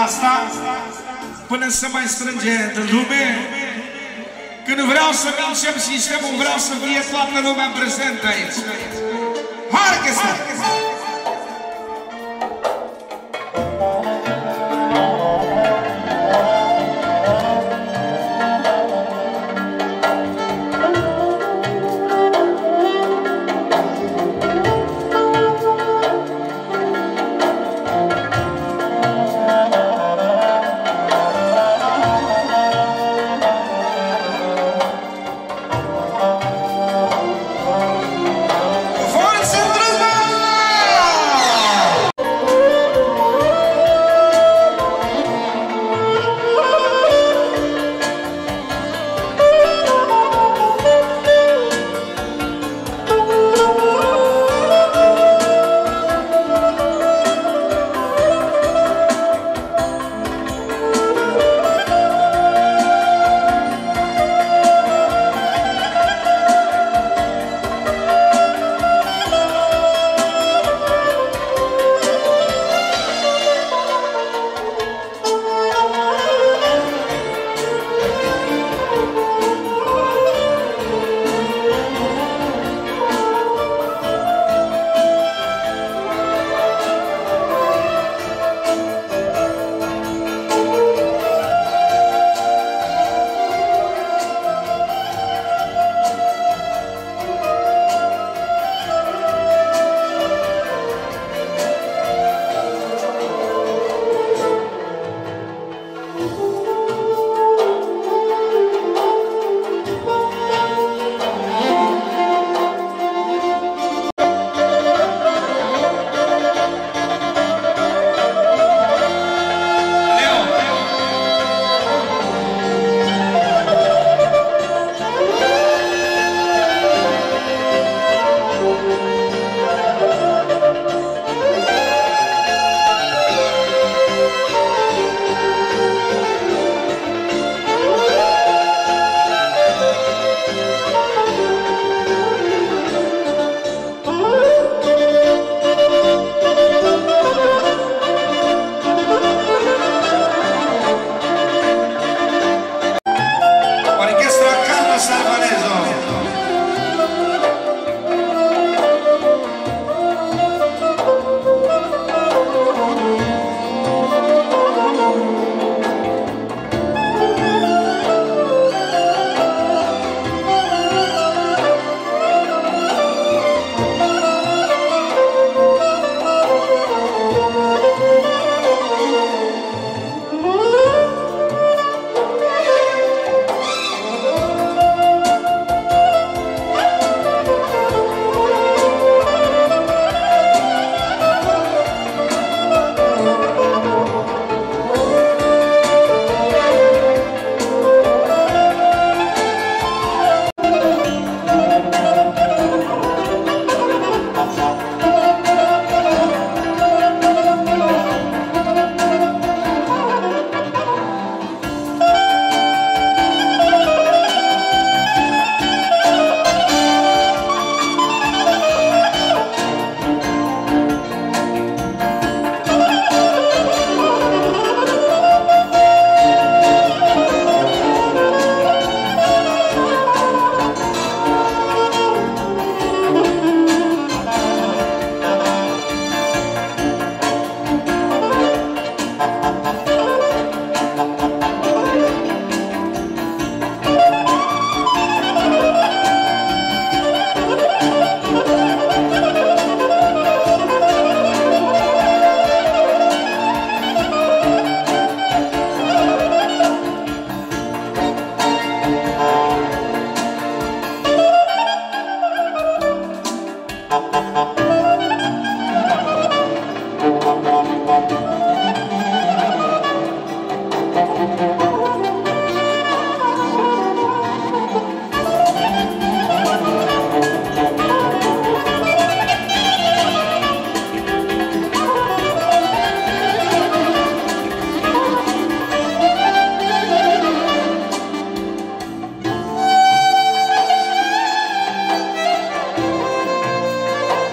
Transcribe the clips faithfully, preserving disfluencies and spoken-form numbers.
asta până se mai strânge de lume. Când vreau să încep sistemul, vreau să fie toată lumea prezentă aici. Hai că să!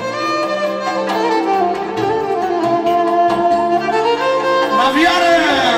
Avioane!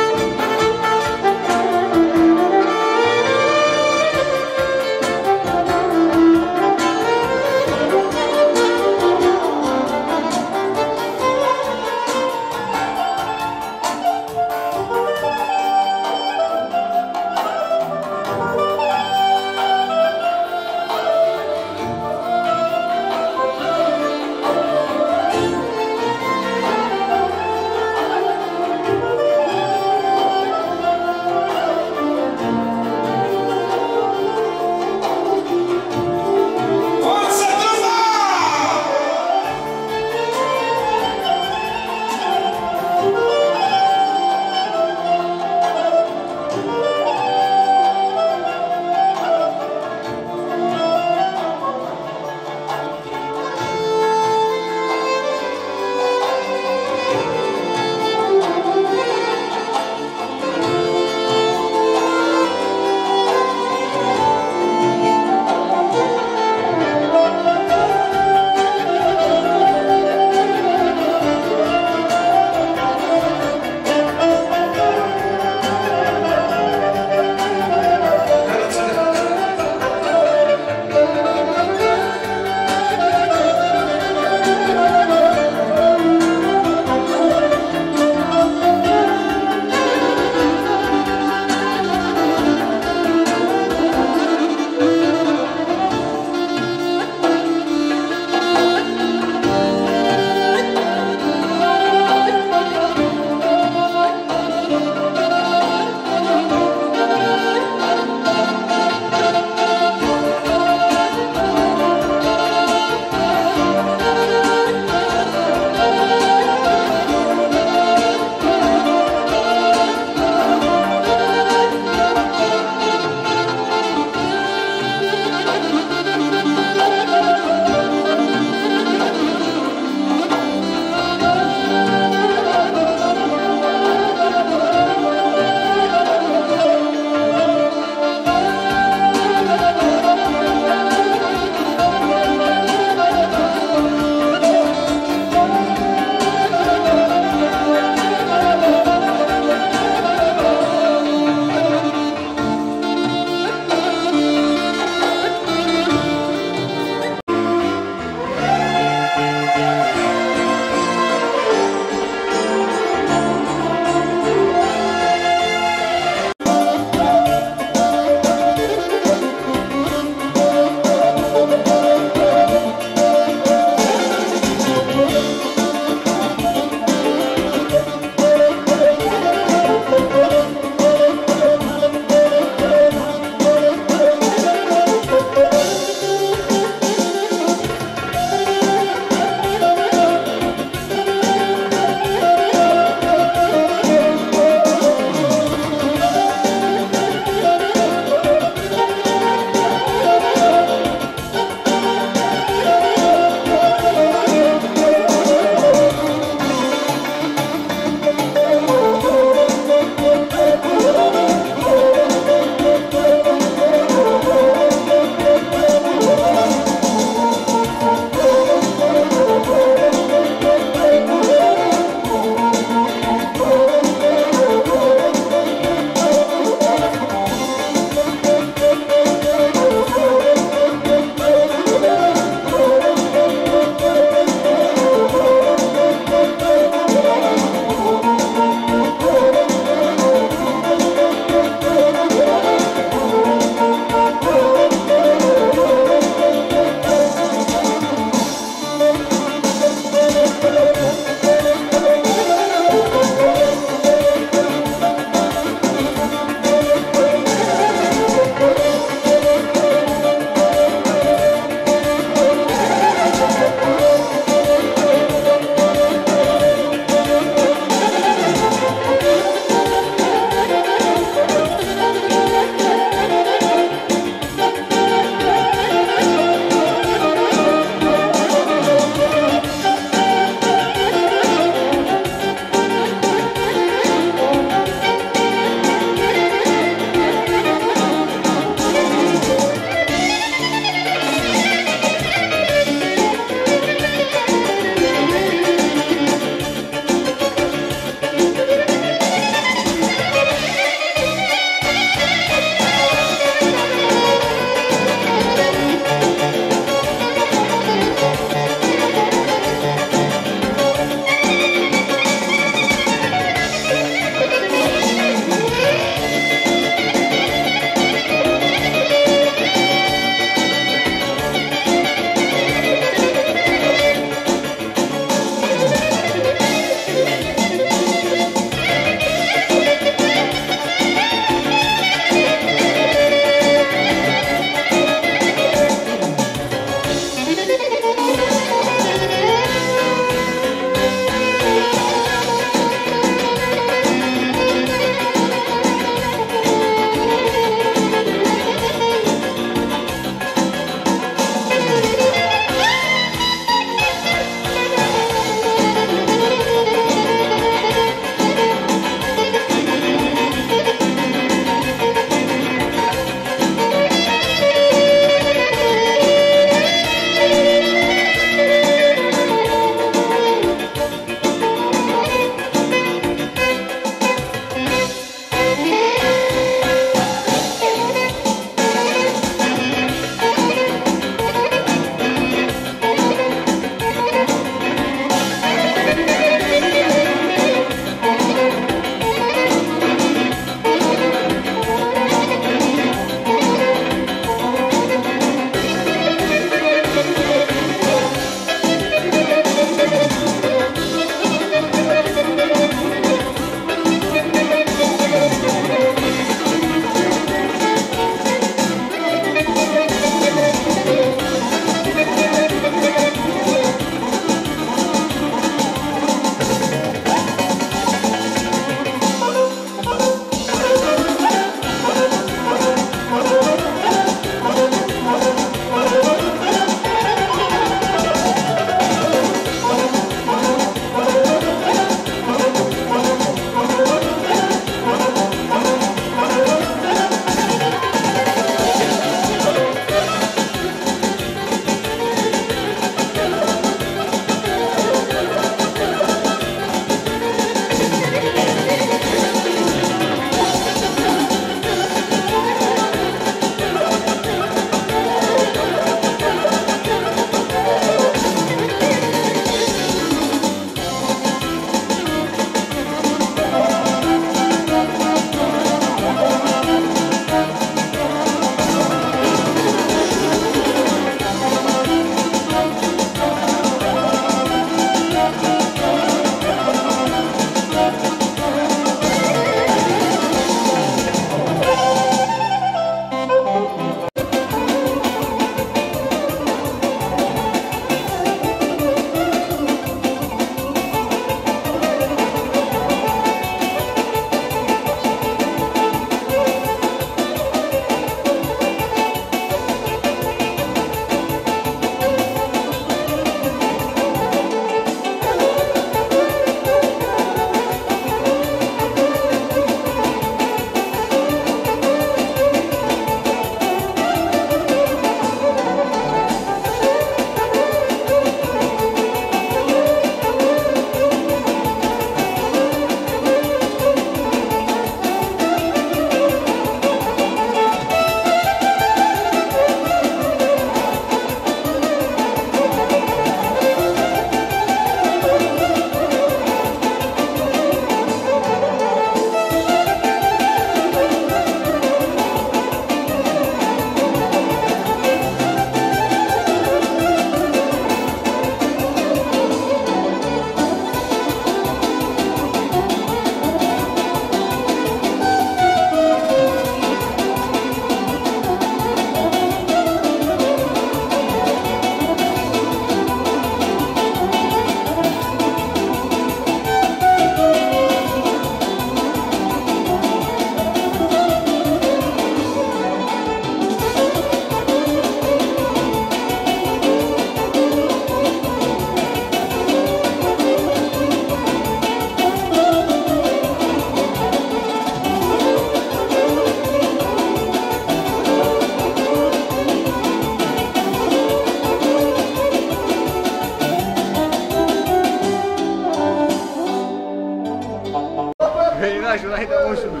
Găinașul înaintea moșului.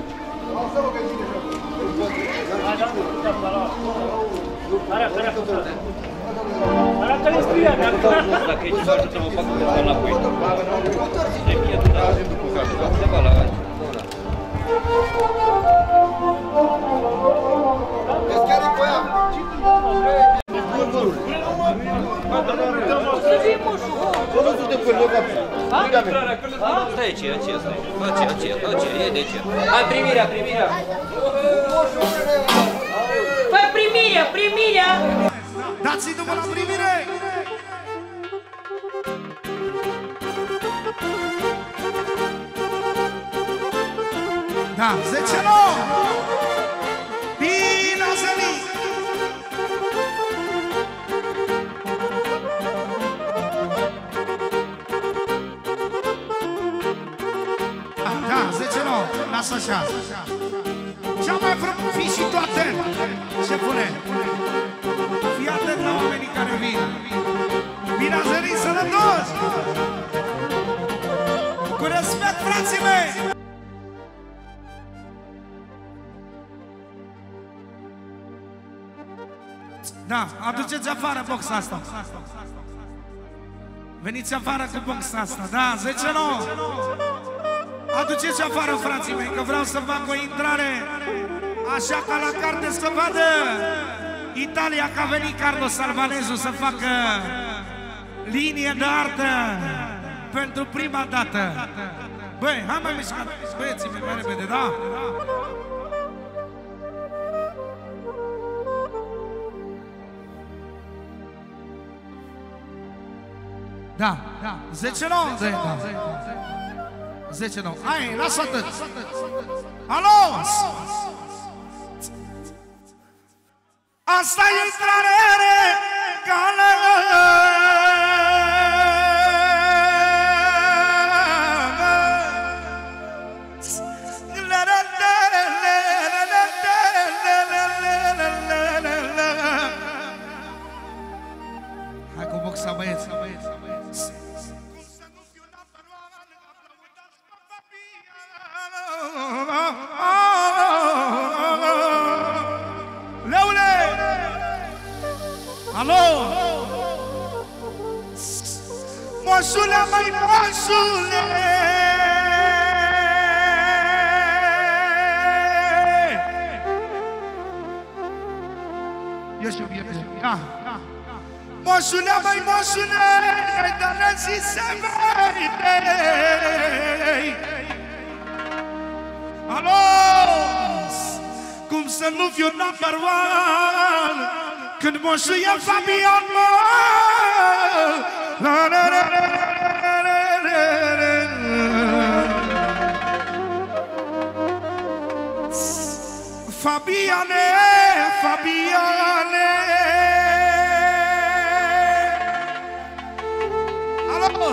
Arată-le scria, dacă e ceva ajută, mă fac câteva înapoi. De mie, dar câteva la aici. Vezi chiar e cu ea. Nu sunt de până, Stai aici, aici, stai. Aici, aici, aici, e de aici. Hai, primirea, primirea. Păi primirea, primirea! Dați-i drumul la primire! Da, zece nouă! Bine ați venit! Da, zece nouă, lasă așa. Cea mai frumos, fii și toate! Ce pune? Fii atent la oamenii care vin. Bine ați venit, sănătoși! Cu respect, frații mei! Da, aduceți afară boxa asta. Veniți afară cu boxa asta, da, zece nouă. Aduceți afară, frații mei, că vreau să fac o intrare așa ca la carte să vadă Italia, că a venit Carlos Albanese să facă linie de artă pentru prima dată. Băi, hai mai mișcat, băieții mei, mai repede, da? Da, da, zece nouă, da. zece nouă, hai, lasă atât. Alo! Asta e intrare regală. Hai cu boxa, băieți. Leule! Alo! Moșule, mai moșule! Eu știu, eu știu. Da, da. Moșule, mai moșule, ai dat zi să vede. Alo! Cum să nu fiu number one când moșul e Fabian, mă! Fabiane, Fabiane! Alo!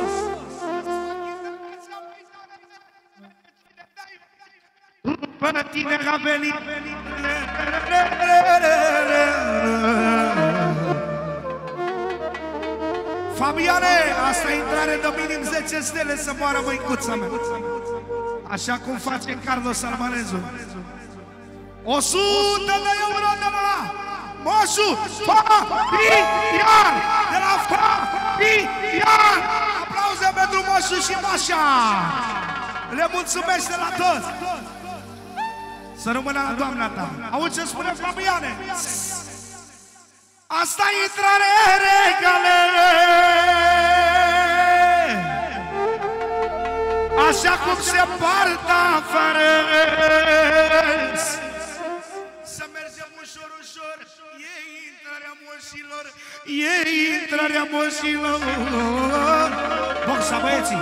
Până tine a venit. Fabiane, asta e intrare de minim zece stele să moară măicuța mea. Așa cum face Carlos Albanese. o sută de euro de la moșu Fabian! De la Fabian! Aplauze pentru moșu și moșa! Le mulțumesc de la toți! Să rămână la doamna ta. Auzi ce spune Fabiane? Asta e intrare regală. Așa cum se poartă afară. Să mergem ușor, ușor. E intrarea moșilor. E intrarea moșilor. Boxa, băieții.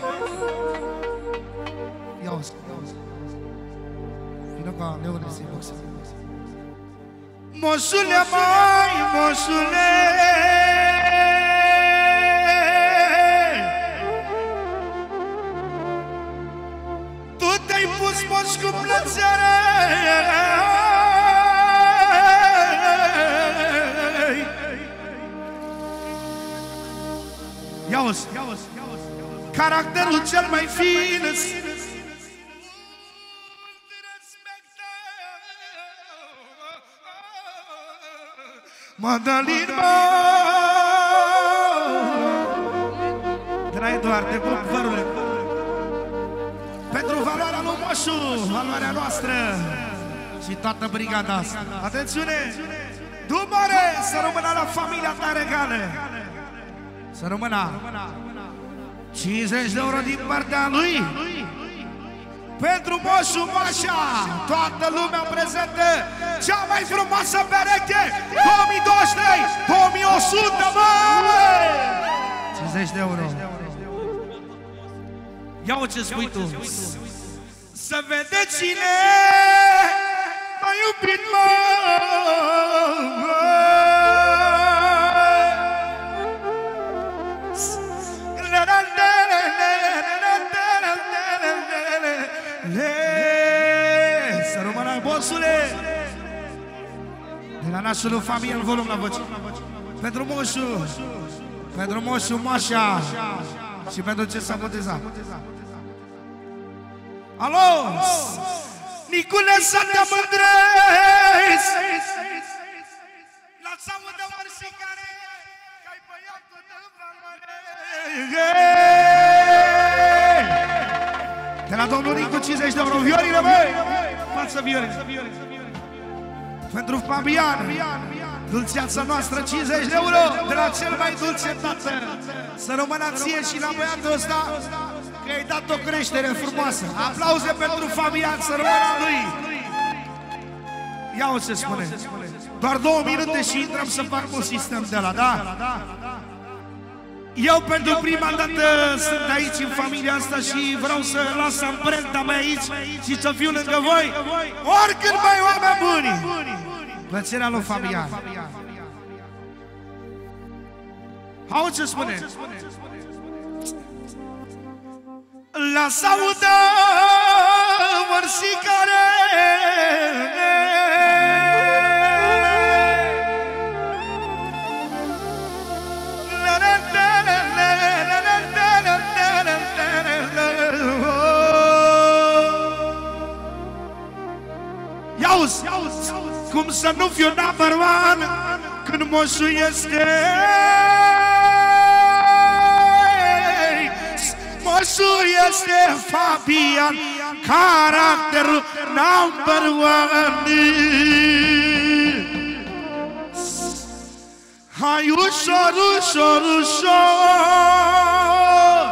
Ia-o-ți. Ca Leone să-i boxe. Moșule, mai, moșule, tu te-ai pus moș cu plăcere. Ia-o-ți, caracterul cel mai fin Madalin, mă! Dragi doar, te pup, vărule. Pentru valoarea lui Moșu, valoarea noastră și toată brigada asta. Atențiune! Dumare, să rămână la familia ta regală. Să rămână cincizeci de euro din partea lui. Pentru Moșu Moșa, toată lumea prezentă, cea mai frumoasă pereche, două mii douăzeci și trei, două mii o sută, mă! cincizeci de euro. Ia-o ce spui tu. Să vede cine m-a iubit, mă! Să rămână, bossule! De la nașul familie, în volum la voce. Pentru Moșu, pentru Moșu Moșa și pentru ce s-a botezat. Alo! Nicule, să te mândrezi! La țamă de mărsicare, că-ai băiatul de valoare. De la domnul Nicu, cincizeci de euro. Viorile, băi! Față viorile. Pentru Fabian, dulceața noastră, cincizeci de euro. De la cel mai dulce tată. Să rămână ție și la băiatul ăsta, că ai dat o creștere frumoasă. Aplauze pentru Fabian, să rămână lui. Ia-o ce spune. Doar două minute și intrăm să fac un sistem de la, da? Eu pentru prima dată sunt aici în familia asta și vreau să las amprenta mea aici și să fiu lângă voi oricând, mai oameni buni. Plăcerea lui Fabian. Au ce spune? La saudă mărsicare, Iauzi, cum să nu fiu number one când Moșu este. Moșu este Fabian, caracterul number one. Hai ușor, ușor, ușor,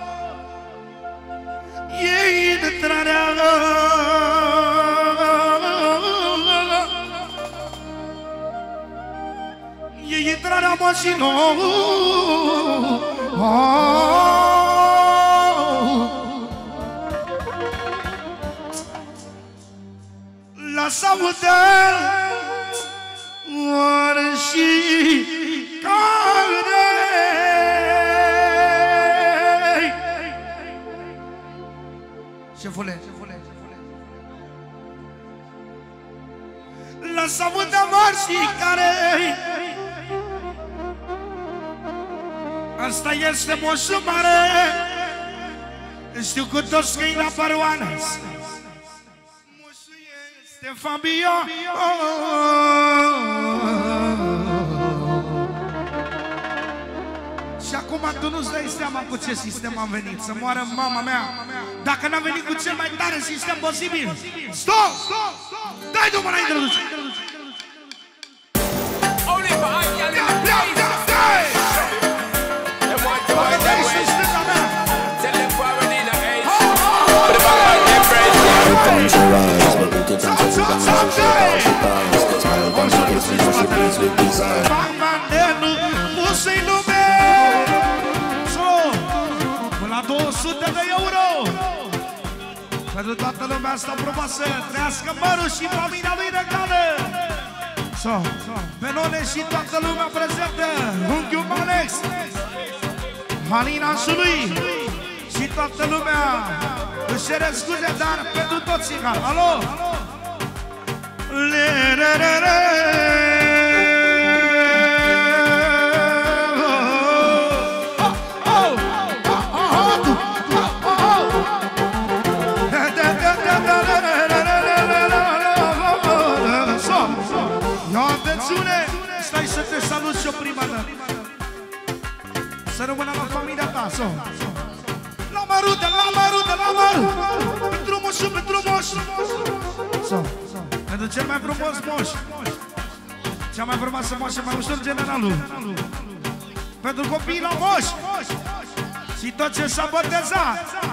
e intrarea. E intrarea mașină. Lasă-mă-te oare și care. Șefule, lasă-mă-te mari și care. Asta este Moșu mare. Știu cu toți că-i la paroană. Moșu este Fabian. Și acum tu nu-ți dai seama cu ce sistem am venit. Să moară mama mea dacă n-am venit cu cel mai tare sistem posibil. Stop! Dai drumul la introducere. Puse-i lume la două sute de euro pentru toată lumea asta frumoasă. Trăiască Măru și familia lui regală. Benone și toată lumea prezentă. Unchiul Malex, Halina și lui și toată lumea își cere scuze, dar pentru toți egal. Alo? Le, re, re, re. Ia atențiune, stai să salut și o prima dată. Să rămână la familia ta, so. La mărută, la mărută, la mărută. Pentru moșul, pentru moș. So, pentru cel mai frumos moș. Cea mai frumoasă moșă, mai ușor generalul. Pentru copiii la moș. Și tot ce s-a botezat.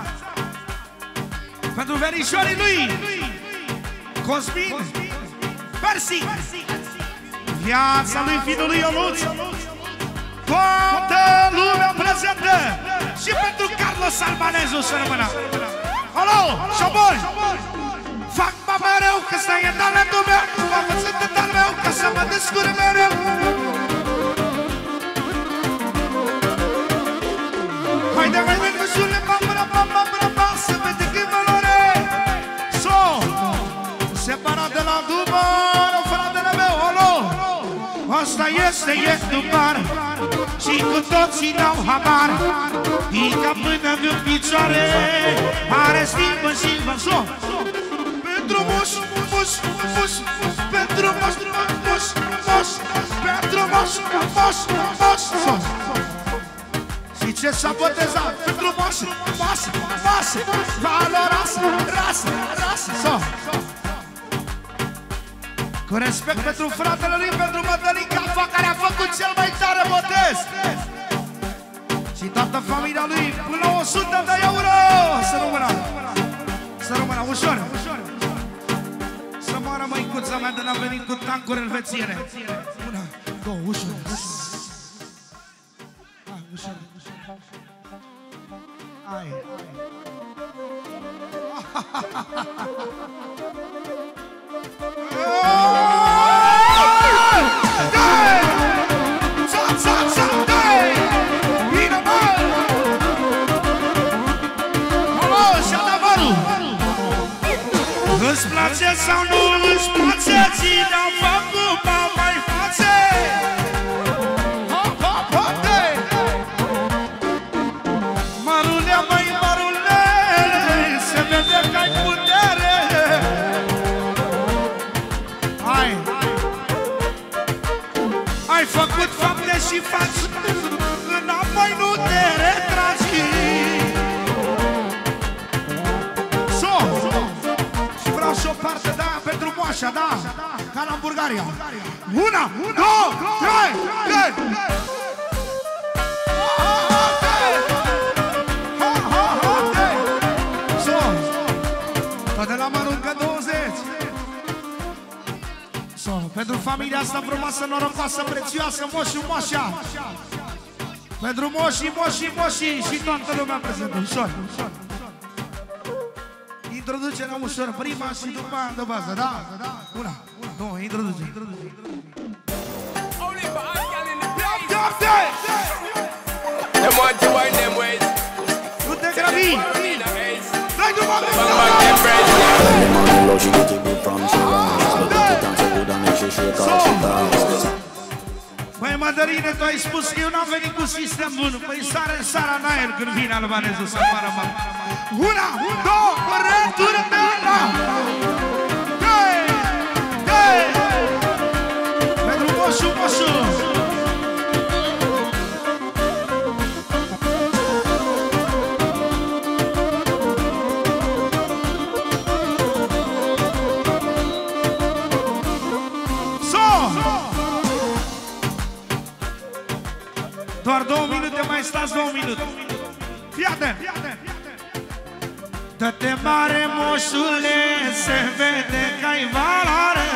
Pentru verișorii lui Cosmin Persic. Viața lui finului Ionuț. Toată lumea prezentă. Și pentru Carlos Albanezu să rămână. Alo, șoboi! Fac mă mereu că stai în talentul meu. Mă văzut în tal meu ca să mă descurc mereu. Haide, haide, măsule, mamă, mamă, mamă, să vede când valore. So, separat de la Dubar, o fratele meu, alo. Asta este, este Dubar. Și cu toții n-au habar. Pica până în picioare. Are stilbă și văso. Pentru moș, moș, moș. Pentru moș, moș, moș. Pentru moș, moș, moș. Și ce s-a botezat? Pentru moș, moș, moș. Valorasă, rasă, rasă. So. Cu respect pentru fratele lui, pentru Mădălin Cafa, care a făcut cel mai tare botez. Și toată familia lui, până la o sută de euro. Să rămână, să rămână, ușor. Să moară măicuța mea de n-a venit cu tancuri elvețiene. Una, două, ușor, ușor. Hai, ușor, ușor. Hai, îți place sau nu îți place, ți-ne-am făcut pa mai față. Hop, hop, hop, hey! Mărule, măi, mărule, se vede că-ai putere. Hai! Ai făcut fapte și faci, înapoi nu te retragi. Și o parte, da, pentru moașa, da, ca la Bulgaria. Una, două, trei, trei. So, toate la măruncă douăzeci. So, pentru familia asta frumoasă, norocoasă, prețioasă, moșii, moașa. Pentru moșii, moșii, moșii și toată lumea prezentă, ușor, ușor. Introducerea ușor, prima și după de bază, da? Una, două, introduce. Nu te grăbi! Dai după Băi, Mădărine, tu ai spus că eu n-am venit cu sistem bun. Păi sare în sara în aer când vine Albanezu să apară, mă. Una, două, returneala! Doi, doi! Pentru moșu, moșu! Doar două minute, mai stați două minute. Fii-te! Dă-te mare, moșule, se vede că-ai valoare.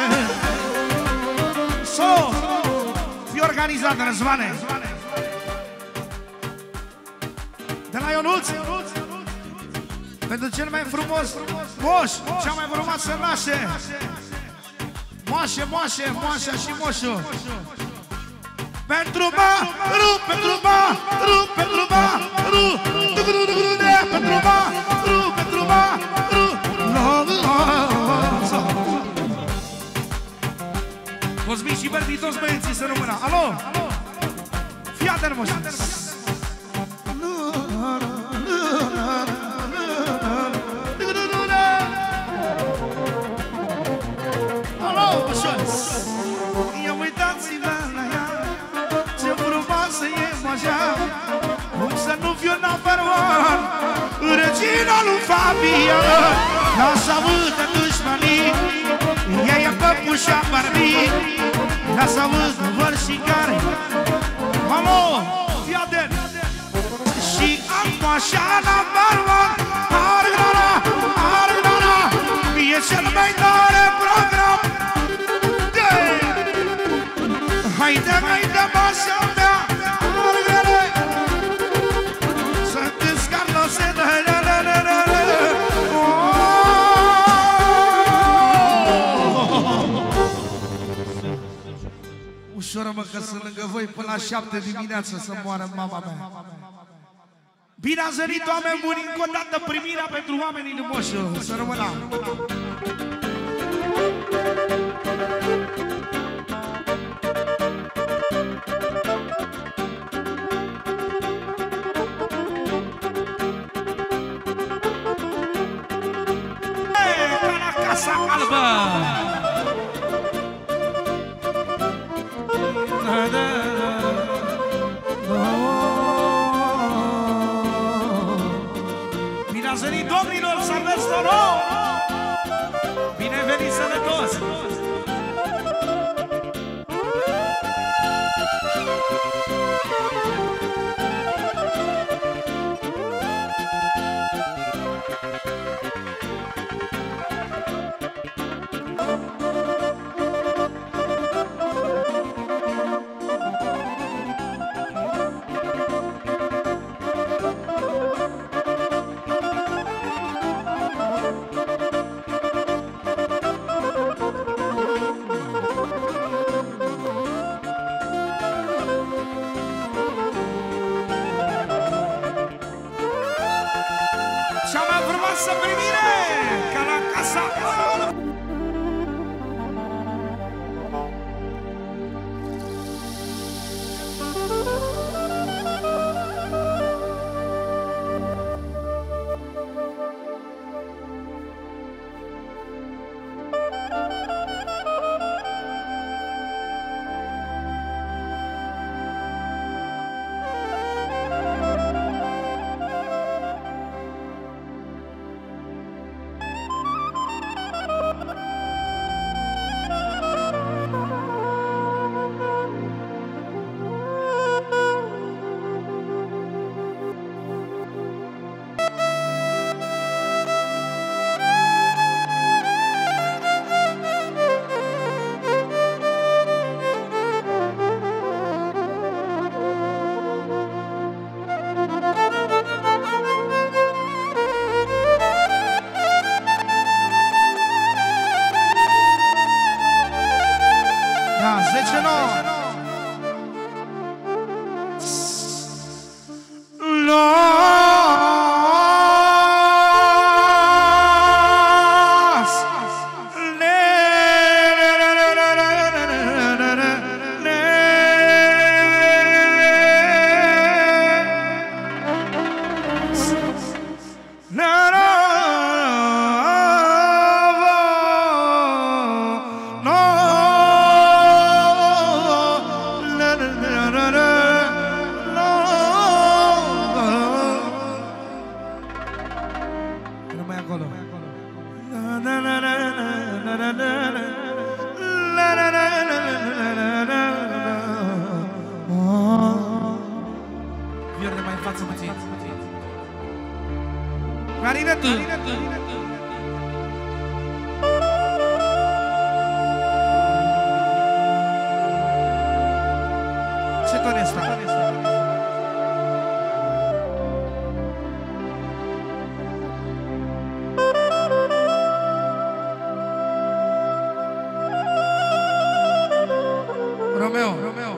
So, fii organizat, Răzvane. De la Ionuț, pentru cel mai frumos moș, cea mai frumoasă nașe. Moașe, moașe, moașa și moșul. Pentru Maru, pentru Maru, pentru Maru, pentru Maru, pentru Maru. Cosmin și Berti, toți băieții să rămână. Alo? Fii atent, moș. Alo, moș. Ia uitați-vă la ea. Ia, lasă audă dușmanii, ea e păpușa Barbie. Lasă audă vărșicare. Alo, fii atent. Și am așa la barba, argana, argana, e cel mai tare program. Haide, haide, mașa mea, argane, să-mi Carlos, ușor, mă, că sunt lângă voi până la șapte dimineața să moară mama mea. Bine ați venit, oameni buni, încă o dată primirea pentru oamenii din Moșu. Să rămână! Ca la Casa Albă! Bine ați venit, domnilor, să aveți noroc! Bine venit sănătos! Să primire ca la Casa Albă. Viorde mai în față puțin. Clarinetul! Ce ton este? Romeo, Romeo.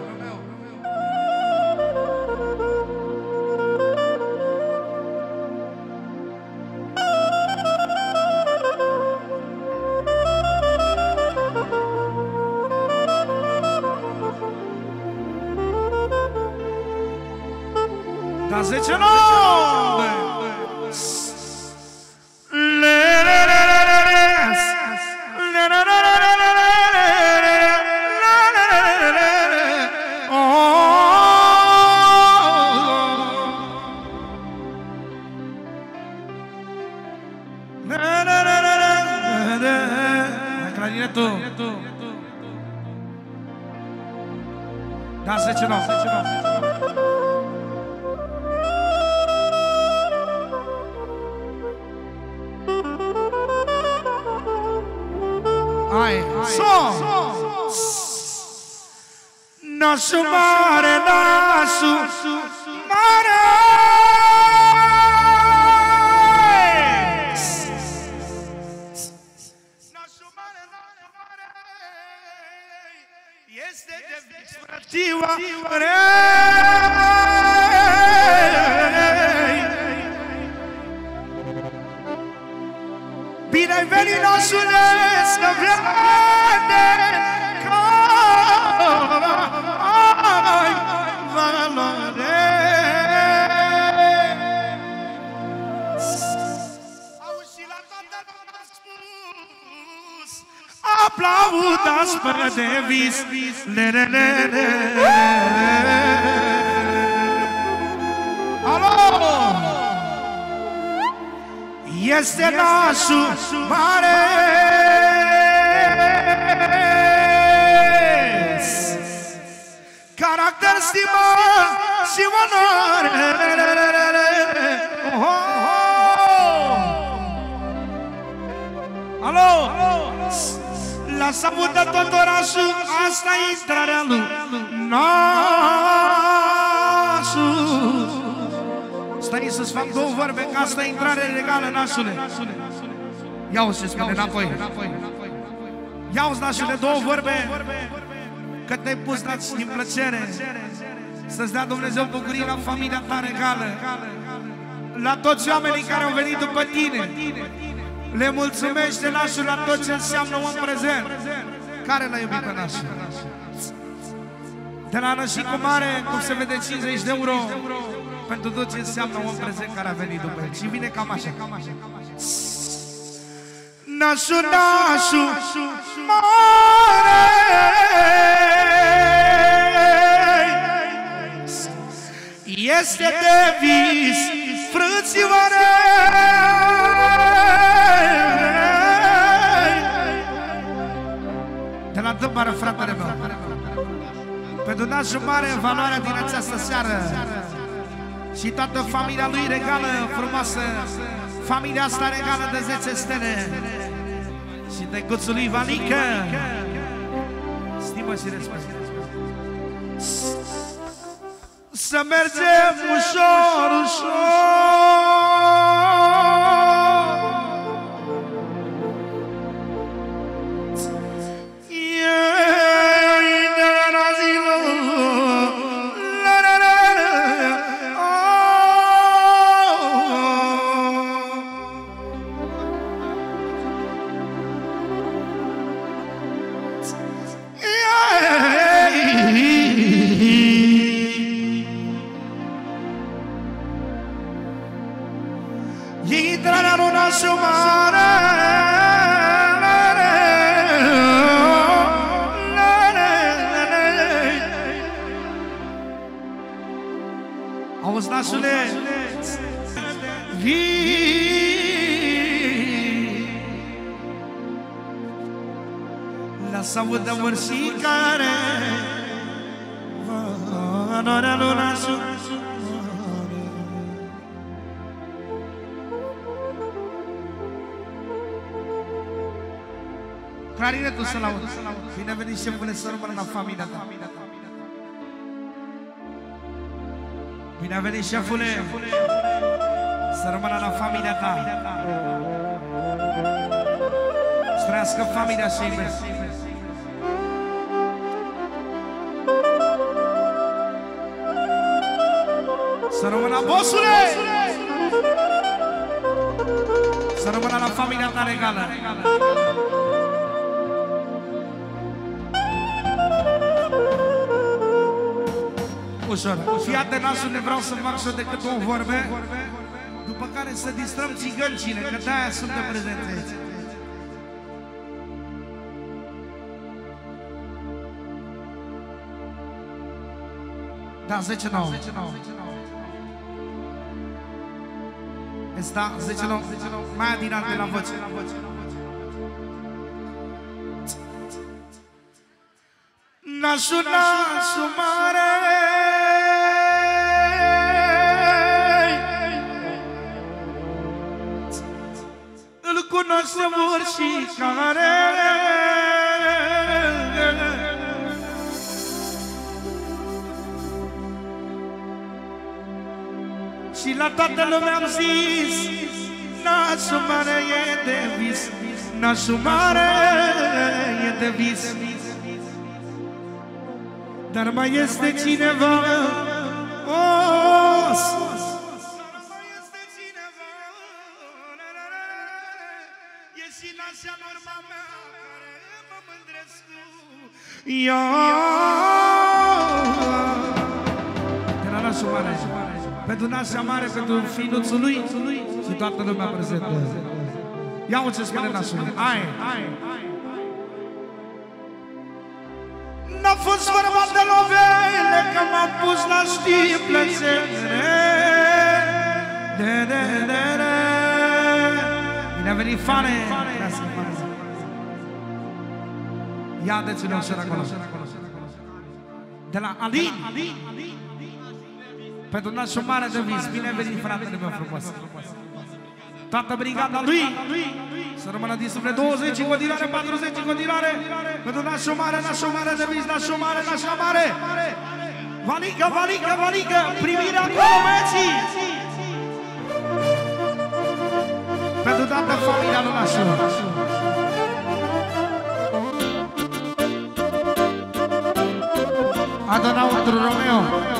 Da zece nove. clarinetul. Da, zece nouă. Hai, so! Nasu mare, nasu mare. Nasu mare, nasu mare. Este de frățiua rei. Bine ai venit, nasule, să vede că ai valoare. Auzi și la toată lumea spus, aplaudați până de vis. Alo! Este nasul mare, caracter, stimă și onoare. Oh, oh, oh. Alo? Lasă audă tot orașul, asta e intrarea lui nasul. Stai să-ți fac două vorbe, că asta e intrare legală, nașule. Ia-o și spune înapoi. Ia-o, nașule, două vorbe, că te-ai pus, dați din plăcere. Să-ți dea Dumnezeu bucurie la familia ta regală, la toți oamenii care au venit după tine. Le mulțumește, nașul, la tot ce înseamnă om prezent. Care l-a iubit pe nașul? De la Nășicu Mare, cum se vede, cincizeci de euro pentru tot ce înseamnă om prezent care a venit după el. Și vine cam așa. Nașu, nașu mare, este de vis frățioare. De la Dâmbară, fratele meu, pentru nașul mare, valoarea din această seară și toată familia lui regală, frumoasă, familia asta regală de zece stele și de guțul lui Vanică, stimă și respect. Să mergem ușor, ușor, intrarea lui nașul mare. Auzi, nașule, vii, lasă audă mărșicare, valoarea lui nașul. Clarinetul să laud. Bine a venit șefule, să rămână la familia ta. Bine a venit șefule, să rămână la familia ta. Să trăiască familia și iubesc. Să rămână, bossule! Să rămână la familia ta regală. Ușor. Fii atent, nașule, vreau să fac și decât două vorbe, după care să distrăm țigăncile, că de-aia suntem prezenți aici. Da, zece nouă. Da, zece nouă. Mai adinate la voce. Nasul, nasul mare, îl cunoaștem oricare. Și la toată lumea am zis, nasul mare e de vis, nasul mare e de vis. Dar mai este cineva, oh, mai este cineva, e și nașa norma mea care mă mândresc cu ea. De la nașul mare, pentru nașa mare, pentru finuțul lui și toată lumea prezentă. Ia-o ce spune nașul lui, hai, hai, hai. N-a fost vorba de lovele, că m-am pus la știi plăcere. De, de, de, de. Bine a venit Fane. Ia de ține ușor acolo. De la Alin. Pentru nașul mare de vis. Bine a venit fratele meu frumos. Toată brigada lui să rămână din suflet. Douăzeci în continuare, patruzeci în continuare. Pentru nașul mare, nașul mare de vis, nașul mare, nașul mare. Valică, valică, valică. Primirea acolo, băieții. Pentru toată familia lui nașul. Adonautul Romeo.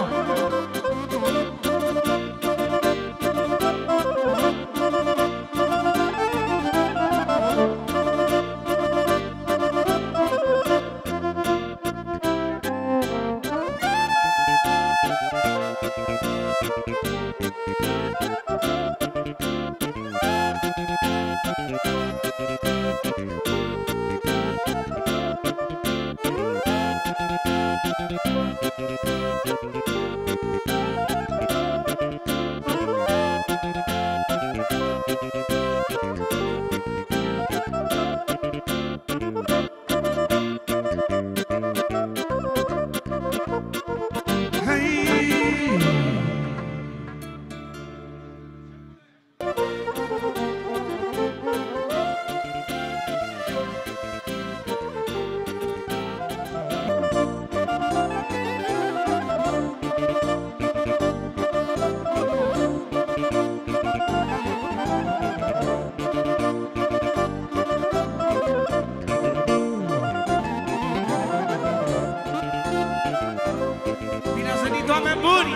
Oameni buni!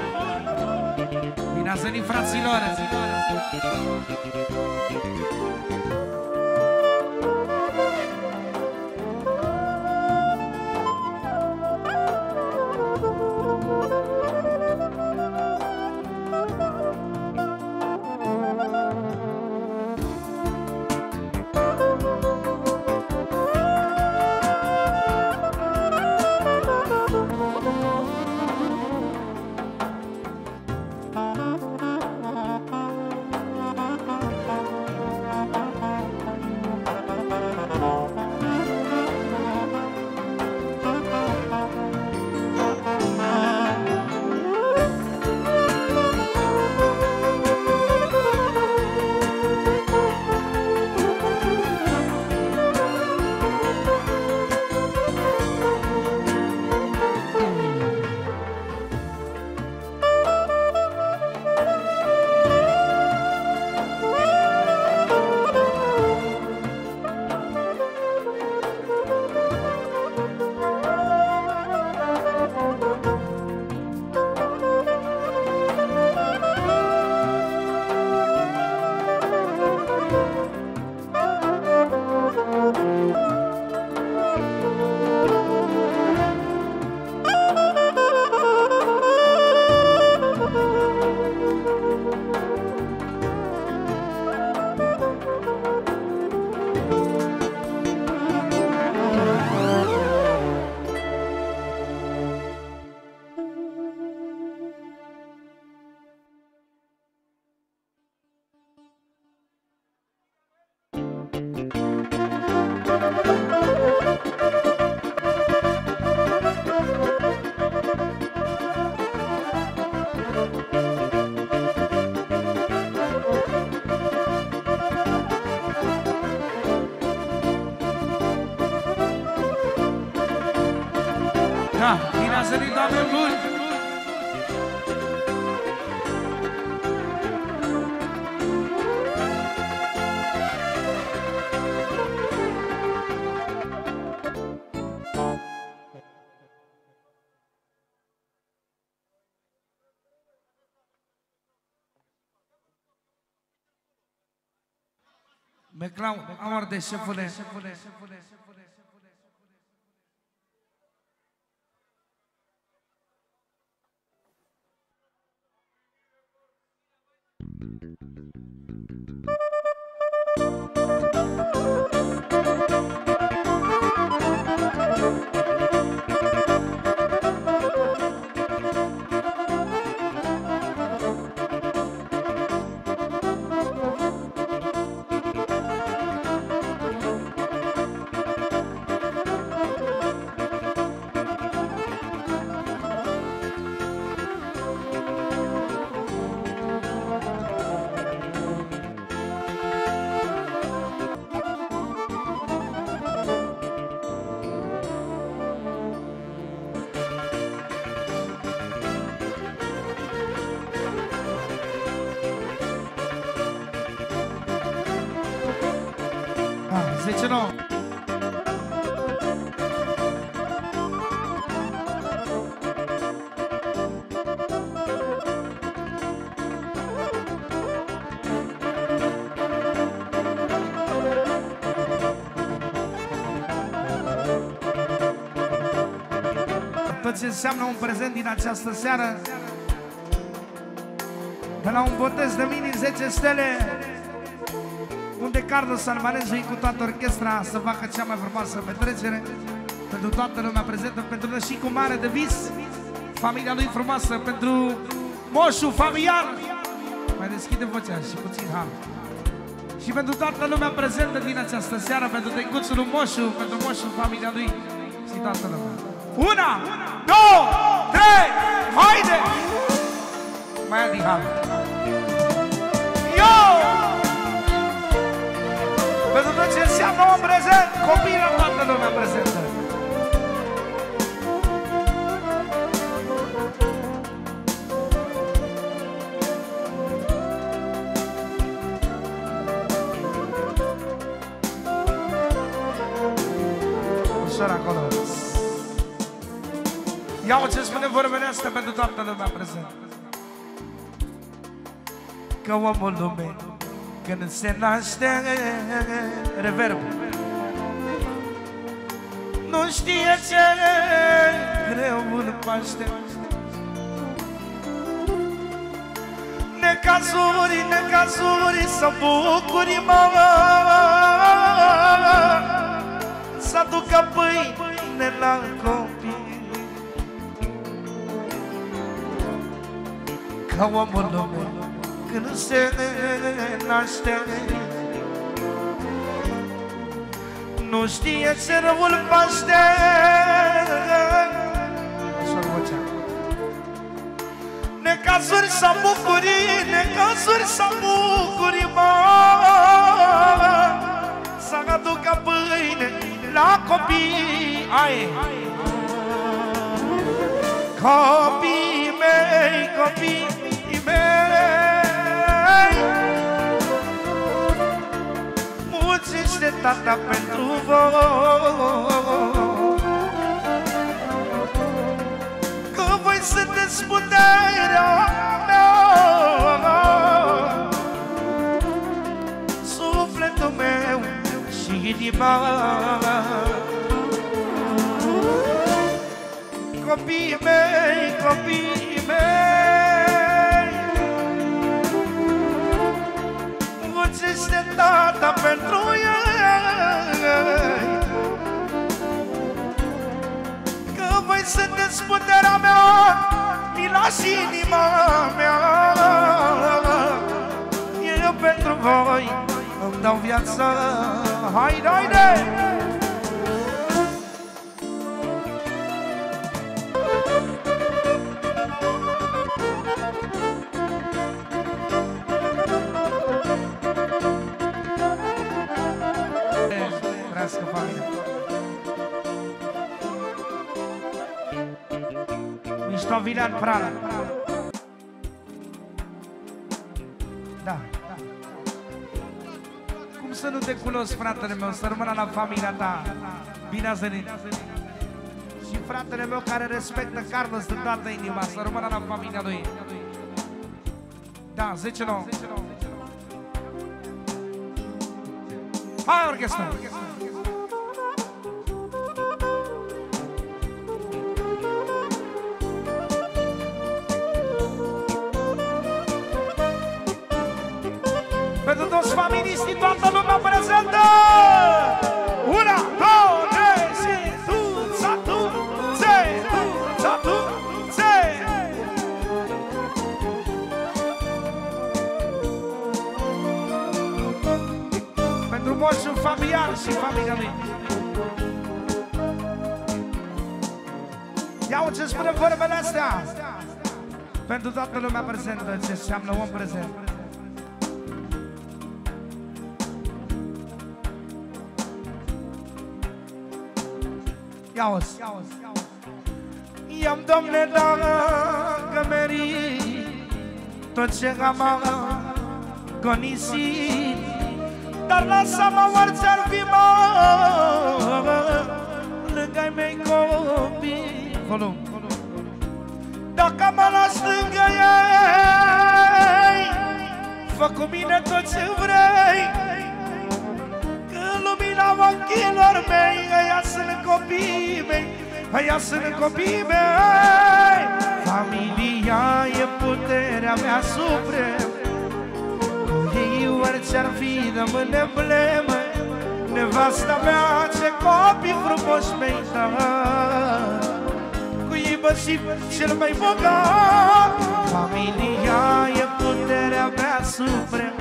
Bine ați venit, fraților! Da, bine ați venit, Doamne buni! Meclau, amor de șefule. zece nouă. Tot ce înseamnă un prezent din această seară, de la un botez de mini zece stele, unde Carlos Almanezu e cu toată orchestra să facă cea mai frumoasă petrecere pentru toată lumea prezentă, pentru și cu mare de vis, familia lui frumoasă, pentru moșul Fabian, mai deschide vocea și puțin har, și pentru toată lumea prezentă din această seară, pentru tăicuțul lui Moșu, pentru moșul familia lui și toată lumea. Una, două, trei, haide! Mai adi har. Yo! Pentru tot ce înseamnă un prezent, copiii la toată lumea prezentă. Ușor acolo. Iau ce spune vorbele astea pentru toată lumea prezentă. Că omul lumei, când se naște, reverb, nu știe ce greu îl paște. Necazuri, necazuri, să bucuri, mama, să aducă pâine la copii. Ca omul lumei, când se naște, nu știe ce răul paște. Necazuri să bucuri, necazuri să bucuri, mă, să aducă pâine la copii. Ai, copii mei, copii mei, mulțește tata pentru voi, că voi sunteți puterea mea, sufletul meu și inima. Copiii mei, copiii mei, mulțește tata pentru ei, că voi sunteți puterea mea, mila și inima mea. Eu pentru voi îmi dau viață. Haide, haide! Trăiască familia. Stovilean Prala. Da, da. Cum să nu te cunosc, fratele meu, să rămână la familia ta. Bine ați venit. Și fratele meu care respectă Carlos din toată inima, să rămână la familia lui. Da, zece nouă. Hai, orchestra! Pentru toți familistii, toată lumea prezentă! Una, două, trei, și tu, sa, tu, se, tu, sa, tu, se! Pentru moșul Fabian și familia lui. Ia-o ce spune vorbele astea! Pentru toată lumea prezentă, ce înseamnă om prezent. Ia-o-s, i-am, Doamne, dacă meri tot ce am agonisit, dar lasă-mă orice-ar fi, mă, lângă-i mei copii. Volum. Dacă mă las lângă ei, fă cu mine tot ce vrei, că lumina ochilor mei, ăia sunt copiii mei, ăia sunt copiii mei. Familia e puterea mea supremă, cu ei orice-ar fi rămân emblemă. Nevasta mea, ce copii frumoși mei, da, cu ei mă simt cel mai bogat. Familia e puterea mea supremă,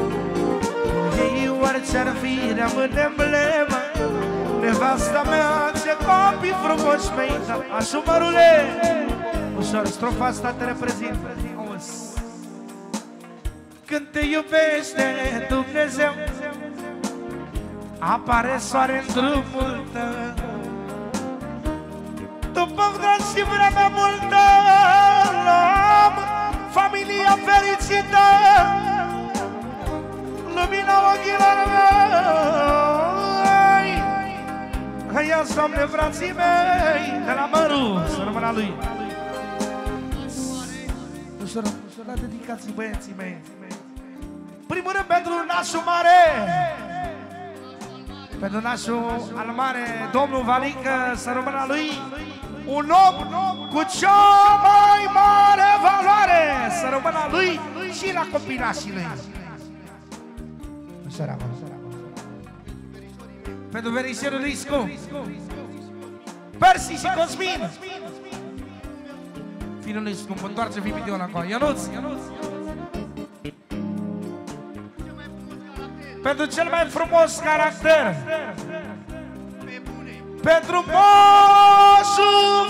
orice-ar fi rămân emblemă. Nevasta mea, ce copii frumoși mei, așa, mărule. Ușor, strofa asta te reprezintă. Când te iubește Dumnezeu, apare soare în drumul tău. După vreo și vremea multă, am familia fericită, lumina ochilor mei. Ia-ți, Doamne, frații mei, de la Măru, să rămână lui. Ușor, ușor, la dedicații băieții mei. Primul rând pentru nașul mare, pentru nașul al mare, domnul Valică, să rămână lui. Un om cu cea mai mare valoare, să rămână lui și la copilașii lui. Pentru verișorul Riscu, Persi și Cosmin, fiul lui scump, întoarce videoul acolo. Ionuț, pentru cel mai frumos caracter, pentru moșul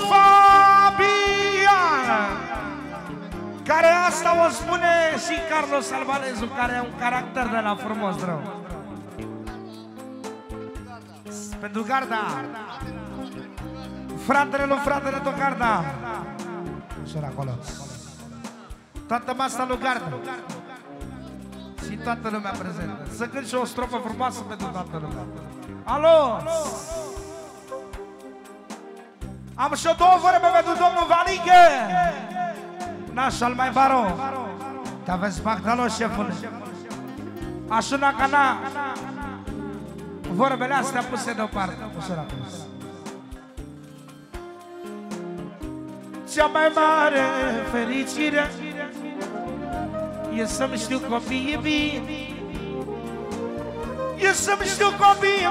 Fabian, care asta o spune și Carlos Albanezu, care are un caracter de la frumos rău. Pentru Garda, fratele lui fratele tot Garda. Și-l acolo. Toată masa lui Garda și toată lumea prezentă. Să cânt și o strofă frumoasă pentru toată lumea. Alo! Am și o două vorbe pentru domnul Valică, nașul mai baro. Te aveți Bagdalo, șefule. Așuna ca na. Vorbele astea puse deoparte. Cea mai mare fericire e să-mi știu copiii bine, e să-mi știu copiii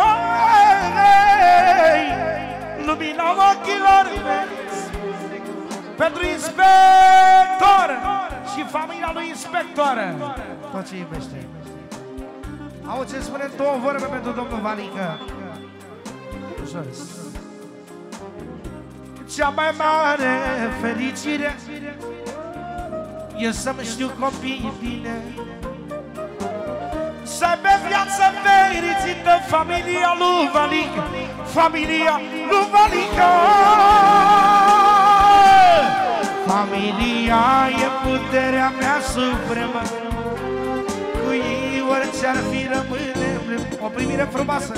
mei, lumina ochilor mei. Pentru inspector și familia lui inspector, tot ce iubește. Au ce spune două vorbe pentru domnul Valică. Jos. Cea mai mare fericire e să-mi știu copiii bine, să aibă viață fericită familia lui Valică, familia lui Valică. Familia e puterea mea supremă, cu ei orice ar fi rămâne. O primire frumoasă.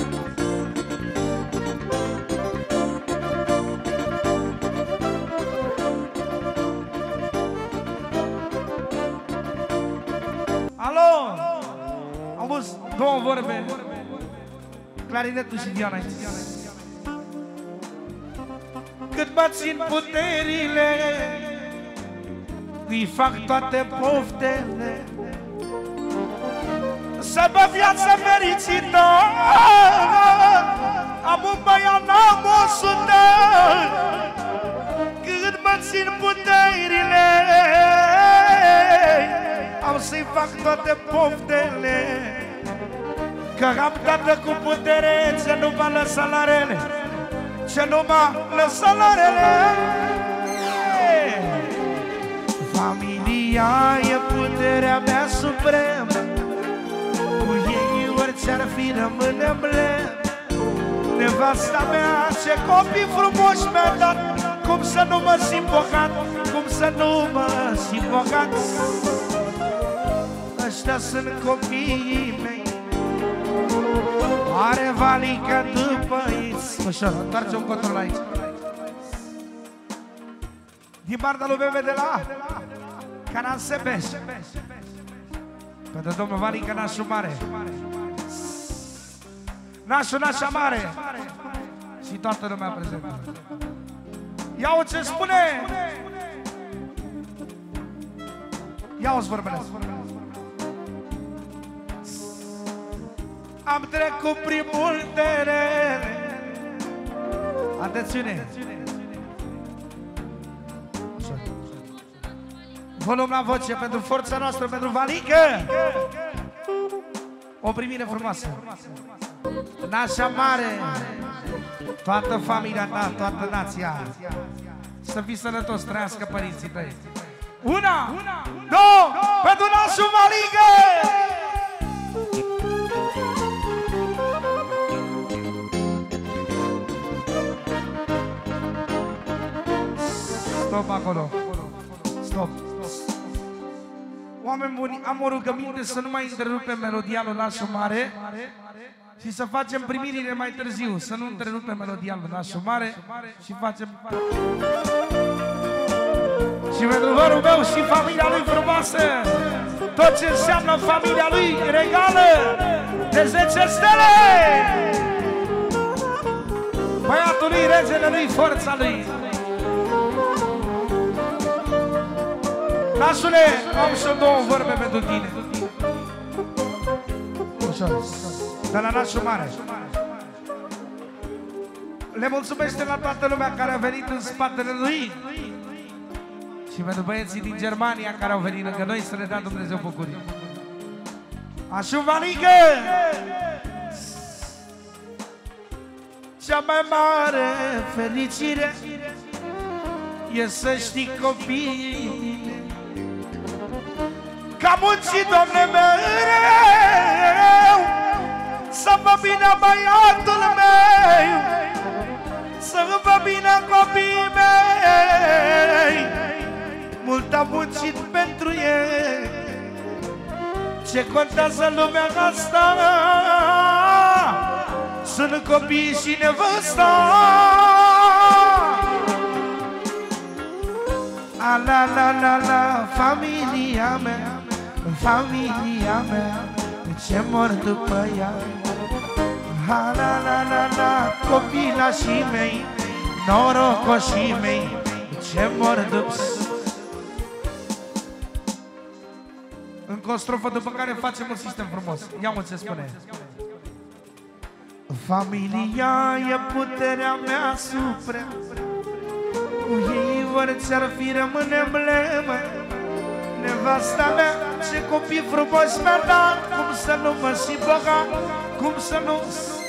Alo! Auzi, două vorbe. Clarinetul și Diana aici. Cât mă țin puterile, îi fac toate poftele, să aibă viață fericită. Am un băiat, n-am o sută. Cât mă țin puterile, am să-i fac toate poftele, că am tată cu putere ce nu mă lăsa la rele, ce nu mă lăsa la rele. Familia e puterea mea supremă, cu ei orice ar fi rămâne blem. Nevasta mea ce copii frumoși mi-a dat, cum să nu mă simt bogat, cum să nu mă simt bogat. Ăștia sunt copiii mei, are valică după ei. Ușor, întoarce un control aici. Din partea lui Bebe de la Canal Sebeș, pentru domnul Valică Nașu Mare, Nașu Nașa Mare și toată lumea prezentă. Ia-o ce spune! Ia-o-ți vorbele. Am trecut prin multe rele. Atențiune! Volum la voce pentru forța noastră, pentru Valică! O primire frumoasă. Nașa Mare, toată familia ta, toată nația, să fii sănătos, trăiască părinții tăi. Una, două, pentru nașul Valică! Stop acolo. Stop. Oameni buni, am o rugăminte să nu mai întrerupem melodialul Nașul Mare și să facem primirile mai târziu, să nu întrerupem melodialul Nașul Mare și facem... Și pentru vărul meu și familia lui frumoasă, tot ce înseamnă familia lui regală de zece stele, băiatul lui, regele lui, forța lui. Nașule, am și două vorbe pentru tine. Ușor. De la Nașul Mare. Le mulțumește la toată lumea care a venit în spatele lui și pentru băieții din Germania care au venit lângă noi să le dea Dumnezeu bucurii. Așa, Valică! Cea mai mare fericire e să știi copiii că am muncit, Doamne, mereu să vă bine băiatul meu, să vă bine copiii mei. Mult am muncit pentru ei, ce contează lumea asta sunt copiii și nevăsta. A la la la la, familia mea, familia mea, ce mor după ea. Ha la la la la, copilașii mei, norocoșii mei, ce mor după. Încă o strofă după care facem un sistem frumos. Ia-mă ce spune. Familia e puterea mea supremă, cu ei orice ar fi rămâne emblemă. Nevasta mea, ce copii frumoși mi-a dat, cum să nu mă simt bogat, cum să nu...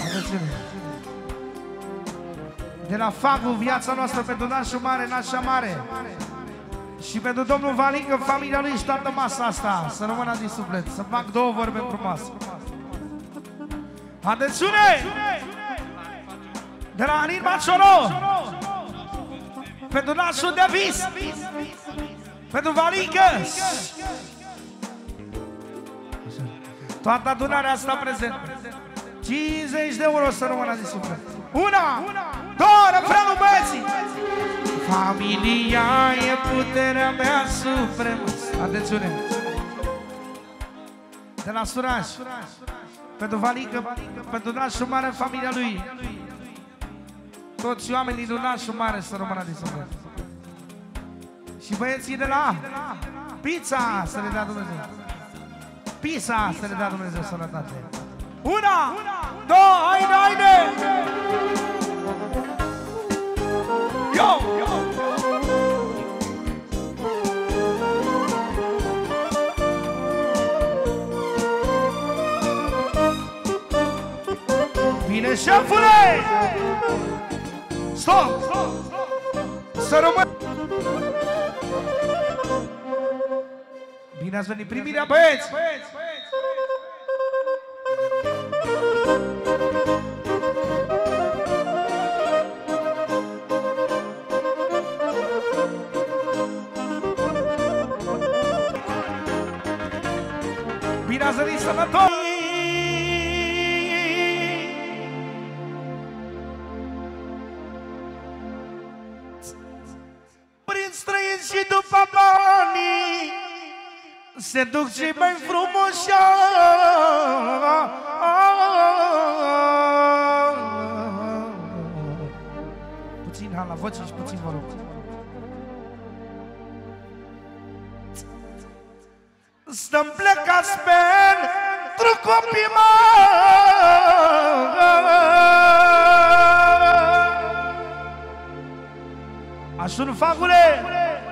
De la Fagul, viața noastră pentru Nașul Mare, Nașa Mare și pentru domnul Valică, familia lui și toată masa asta, să rămână din suflet, să fac două vorbe frumoase. Atențiune! De la Anin Macioro, Pentru nașul de vis, pentru Valică. Toată adunarea asta prezent. cincizeci de euro să rămână de suflet. Una, două, refrenul băieții. Familia e puterea mea supremă. Atențiune. De la Suraș, pentru Valică, pentru nașul mare, familia lui. Toți oamenii din nașul mare să rămână de suflet. Și băieții de la Pizza să le dea Dumnezeu. Pizza să le dea Dumnezeu sănătate. Una, două, haide, haide! Yo! Bine, șefule! Stop! Să rămân! Bine ați venit, primirea, băieți! Bine ați venit, sănătos! Prin străini și după banii se duc cei mai frumoși. Puțin, ha, la voce și puțin, vă rog. Stăm plecați pentru copii mari. Așa-n fagule.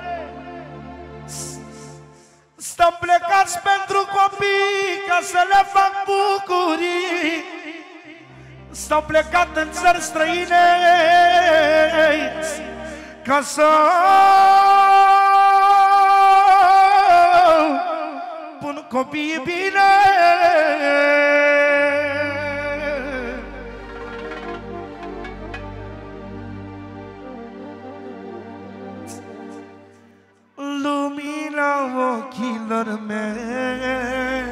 Stăm plecați pentru copii ca să le fac bucurii. Stau plecat în țări străine ca să pun copiii bine. Lumina ochilor mei,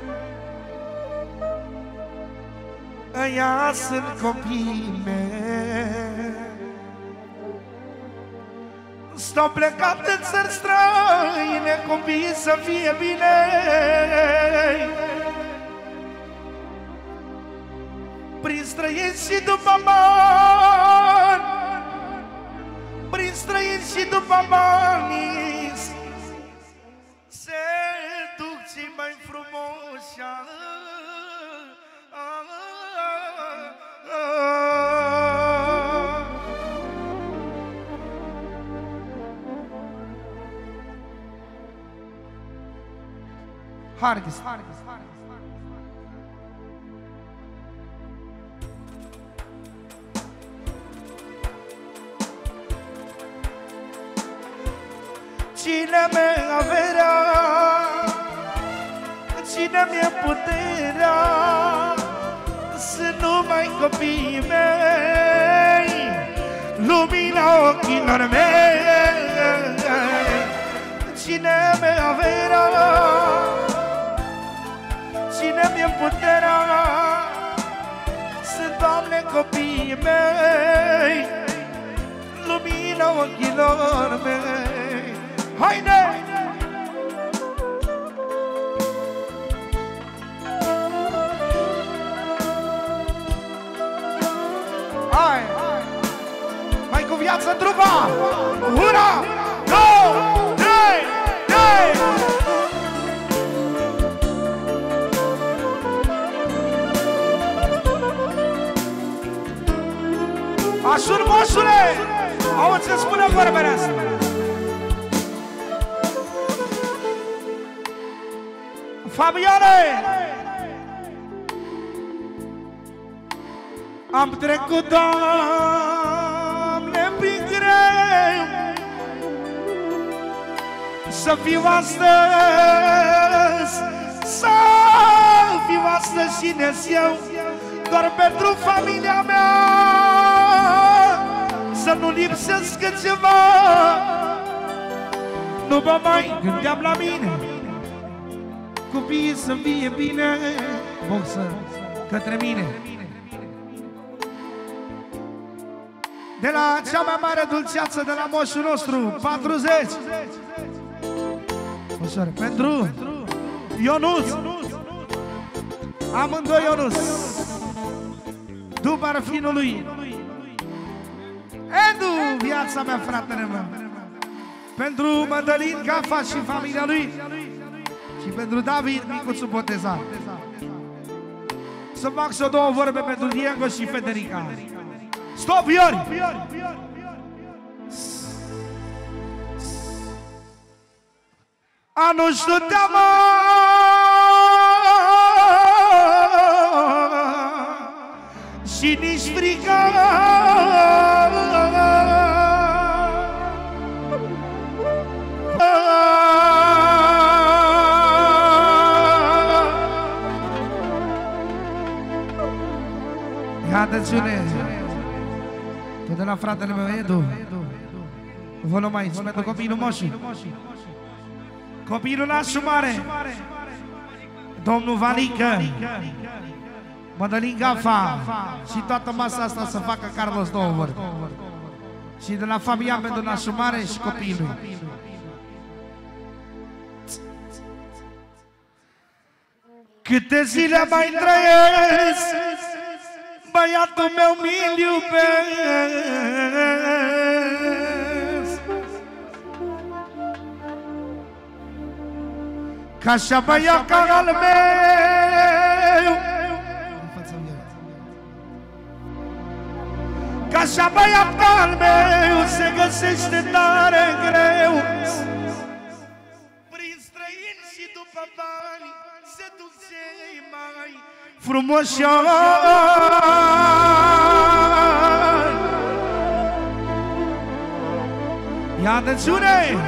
ăia sunt copiii mei. Stau plecat în țări străine, copiii să fie bine. Prin străini și după bani, prin străini și după bani se duc cei mai frumoși. Hargis, Hargis, Hargis. Cine mi-e averea, cine mi-e puterea, sunt numai copiii mei, lumina ochilor mei. Cine mi-e averea, cine mi-e puterea, sunt, Doamne, copiii mei, lumina ochilor mei. Haide! Hai! Mai cu viață în trupa! Una, două, trei, trei! Așur, moșule! Auzi ce spune vorbele astea! Fabiane! Am trecut, Doamne, prin greu, să fiu astăzi, să fiu astăzi cine-s eu, doar pentru familia mea, să nu lipsească ceva. Nu mă mai gândeam la mine, copiii să fie bine. Boxă către mine. De la cea mai mare dulceață de la moșul nostru, patruzeci. Ușor, pentru Ionuț. Amândoi Ionuț. După finului Edu, viața mea, fratele meu. Pentru Mădălin Gafa și familia lui. Și pentru David, micuțul botezat. Să fac și două vorbe pentru Diego și Federica. Stop, Iori! A nu știu teamă și nici frică. Ia atențiune! Tot de la fratele meu, Edu. Volum aici, pentru copilul moșii. Copilul nașul mare, domnul Valică, Mădălin Gafa și toată masa asta să facă Carlos două vorbe. Și de la Fabian pentru nașul mare și copilul. Câte zile mai trăiesc, băiatul meu mi-l iubesc. Ca așa băiat ca al meu, ca așa băiat ca al meu se găsește tare greu. Prin străini și după bani se duc cei mai frumoși. Ia atențiune!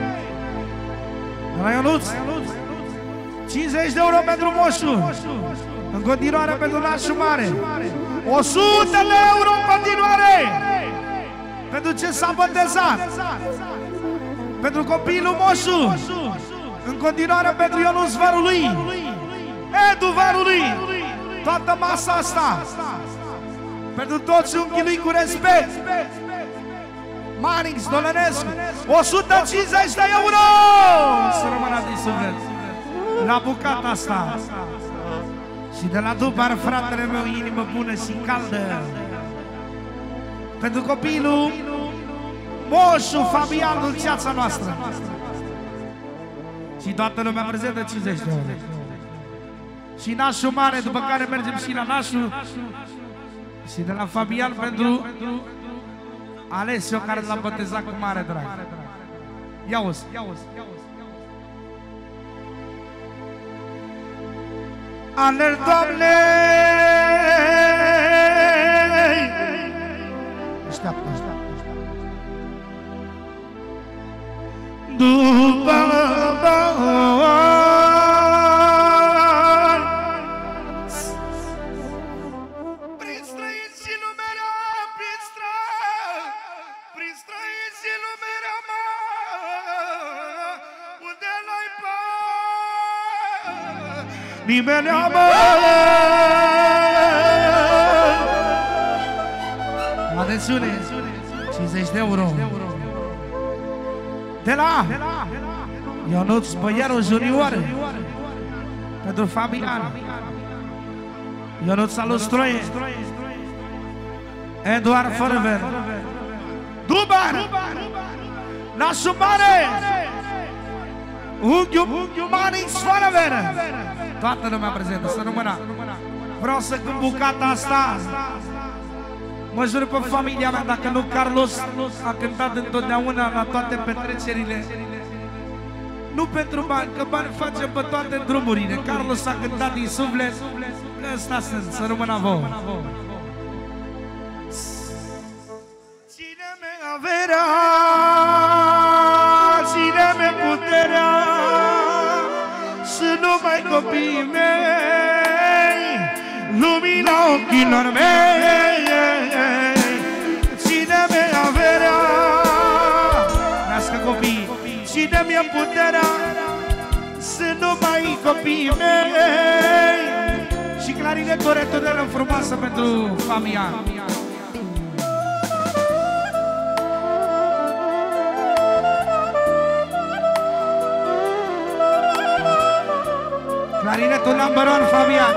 La Ionuț, cincizeci de euro pentru moșul. În continuare pentru nașul mare. o sută de euro în continuare pentru ce s-a botezat. Pentru copilul moșul. În continuare pentru Ionuț Varului, Edu Varului. Toată masa asta pentru toți unchii lui cu respect. Manix Dolănescu, o sută cincizeci de euro. Să rămână din suflet la bucata asta. Și de la Dubar, fratele meu, inimă bună și caldă. Pentru copilul moșul Fabian, dulceața noastră. Și toată lumea prezentă cincizeci de euro. Și nașul mare, după care mergem și la nașul. Și de la Fabian pentru Alesio, care l-a botezat cu mare drag. Ia-o-ți! Alerg, Doamne! Așteaptă, așteaptă, așteaptă. După prin străini și lumea, prin străini, prin străini și lumea mea, unde n-ai bani, nimeni n-amă. Atențiune, cincizeci de euro de la Ionuț Băiaru Junior pentru Fabian, Ionuț Alustroie, Eduard Fărăver, Dubar, nașul mare, Unghiul Manix Fărăver. Toată lumea prezentă, să rămână. Vreau să cânt bucata asta. Mă jur pe familia mea, dacă nu Carlos a cântat întotdeauna la toate petrecerile. Nu pentru bani, că bani facem pe toate drumurile. Carlos a cântat din suflet. Ăsta sunt, să rămână vouă. Ține-mi averea, ține-mi puterea, să nu mai copiii mei, lumina ochilor mei. Ține-mi averea, puterea să nu mai copiii mei. Și clarinetul returnă frumoasă pentru familia. Clarinetul number one, Fabian.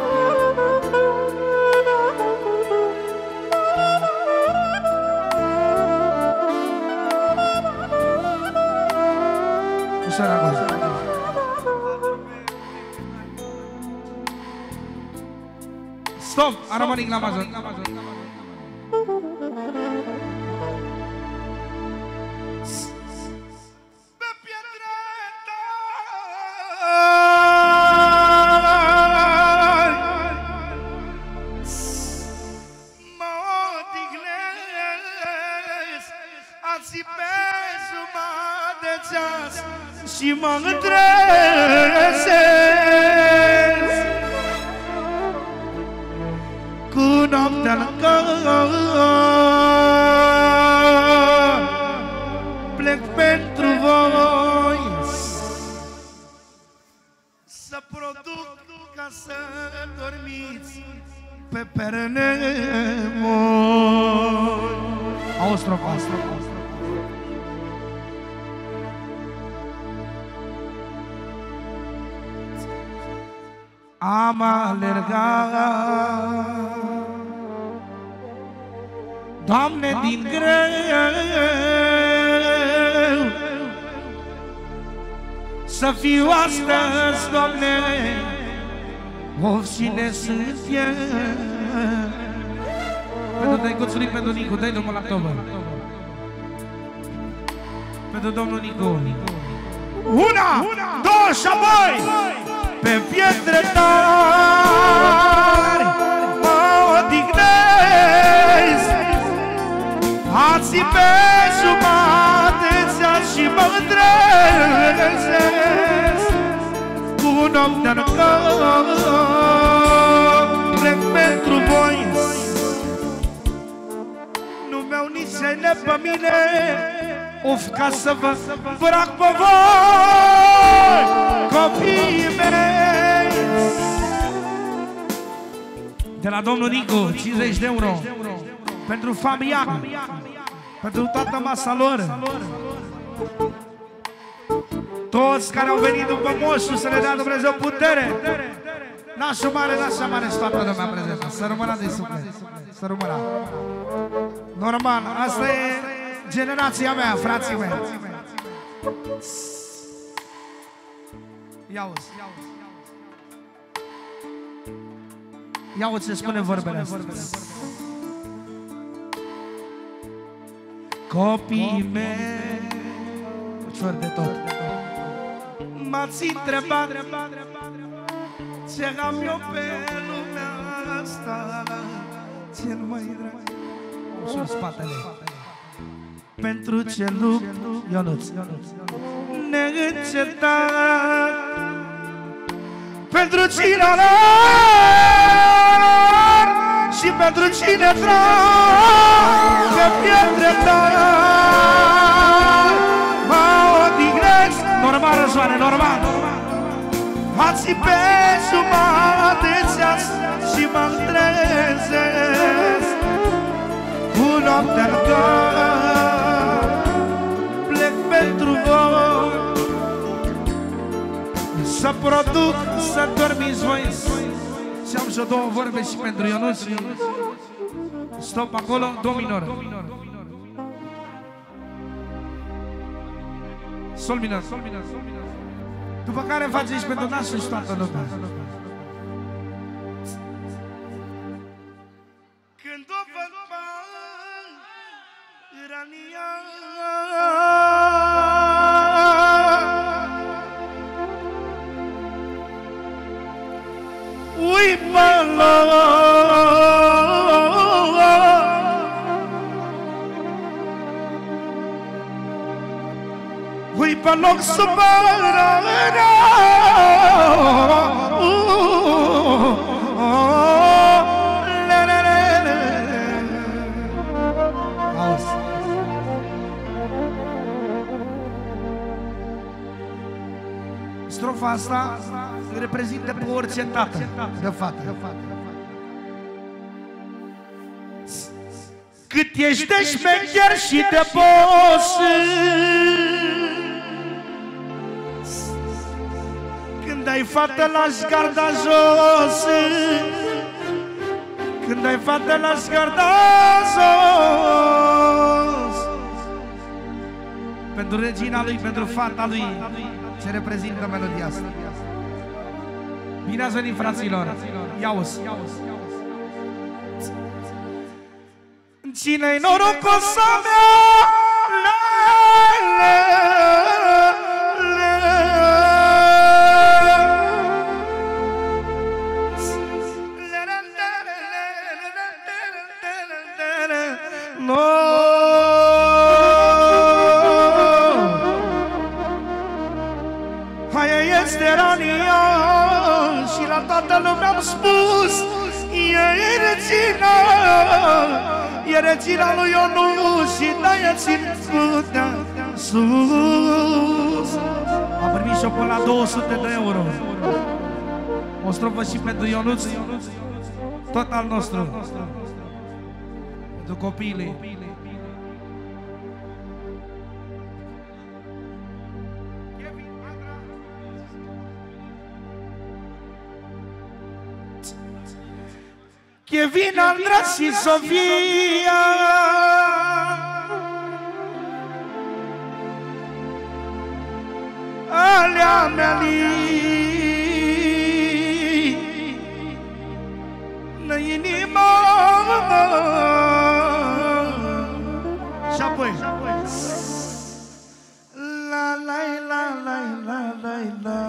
Stop, armonic la Amazon. Și mă întrezesc cu noaptea lângă. Plec pentru voi să produc ca să dormiți pe perene moi. Auzi tropa, tropa. Am alergat, Doamne, din greu, să fiu astăzi, Doamne, of, cine sunt eu. Pentru Tăicuțului, pentru Nicu, dă-i drumul la tobă. Pentru domnul Nicu. Una, două și apoi! Pe pietre tari mă odihnesc, ații pe jumătatea și mă întrezesc cu noaptea în cap. Plec pentru voi, nu mi-au nici ele pe mine, of, ca să vă îmbrac pe voi, copiii mei. De la domnul Nicu, cincizeci de euro pentru Fabian, pentru toată masa lor, toți care au venit după moșul, să le dea Dumnezeu putere. Nașul mare, nașa mare și toată lumea prezentă. Să rămână de suflet, să rămână. Normal, asta e generația mea, frații mei. Ia-uzi, ia-uzi ce spune vorbele astea. Copiii mei, ușor de tot, m-ați întrebat ce am eu pe lumea asta, cel mai drag. Ușor spatele. Pentru ce lupt, Ionuț, neîncetat, pentru cine alerg și pentru cine trag pe pietre tari mă odihnesc. Normal, răzoare, normal. Ații pe jumătatea și mă întrezesc cu noaptea în cap. Plec pentru voi să produc, să dormiți voi. Și am și două vorbe și pentru Ionuț. Stop acolo, do minor. Sol minor. După care face și pentru nașul și toată lumea. Când o văd pe Irania, ui pe loc, ui pe loc supărat. Strofa asta reprezintă pe orice tată de fată. Cât ești de șmecher și de boss, când ai fată lași garda jos, când ai fată lași garda jos. Pentru regina lui, pentru fata lui, ce reprezintă melodia asta. Bine ați venit, fraților! Ia-o-s! Cine-i norocosa mea? La, la, la. No. Aia este Rania și la toată lumea am spus, ea e regina, e regina lui Ionuț și de-aia țin sus. Am primit și-o până la două sute de euro. O strofă și pentru Ionuț, tot al nostru, pentru copiii. Kevin, Andra și Sofia, alea mea-li în inima. Și apoi la la la la la la la.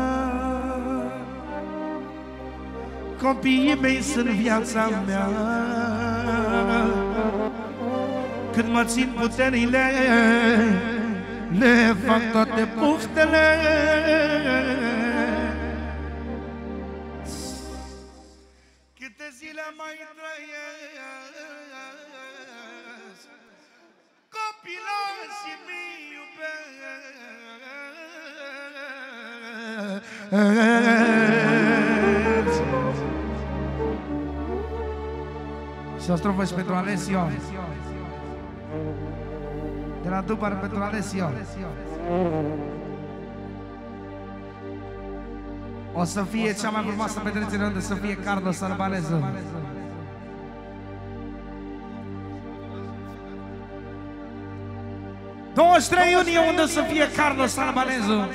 Copiii mei sunt viața mea, când mă țin puterile, le fac toate puftele. Câte zile mai trăiesc, copilașii mi iubesc. Și o strofă și pentru Alessio, de la Dubar pentru Alessio. O să fie cea mai frumoasă petrecere unde să fie Carlos Albanezul. douăzeci și trei iunie unde să fie Carlos Albanezul.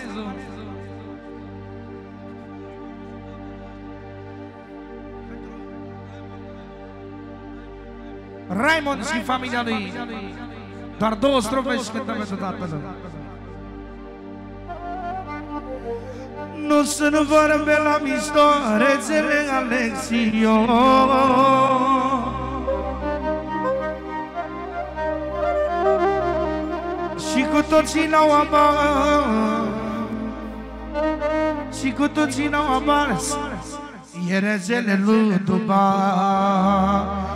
Raymond și familia lui. Doar două strofe și cântăm pentru tatăl. Nu sunt vorbe la mișto, rețele Alexio. Și cu toții n-au abar, și cu toții n-au abar, e rețele lui Dubai.